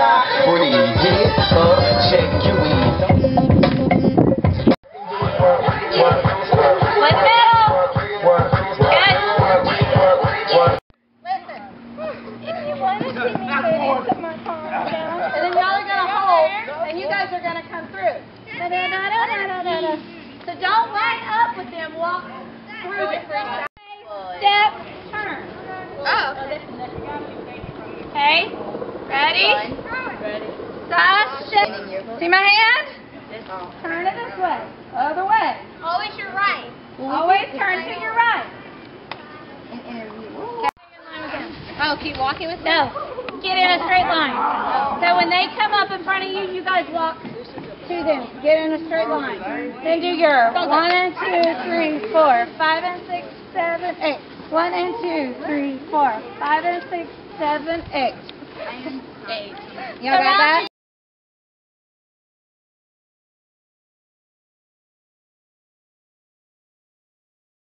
side, put your head up, check your weed. Split the middle. Good. Listen, if you want to see me put my car down, and then y'all are going to hold, and you guys are going to come through. Da-da-da-da-da-da-da. So don't line up with them, walk through it. Step, turn. Oh. Okay, ready? Side, step. See my hand? Turn it this way. Other way. Always your right. Always turn to your right. Oh, keep walking with No, get in a straight line. So when they come up in front of you, you guys walk to them. Get in a straight line. Then do your 1 and 2, 3, 4, 5 and 6, 7, 8. 1 and 2, 3, 4, 5 and 6, 7, 8. Y'all got that?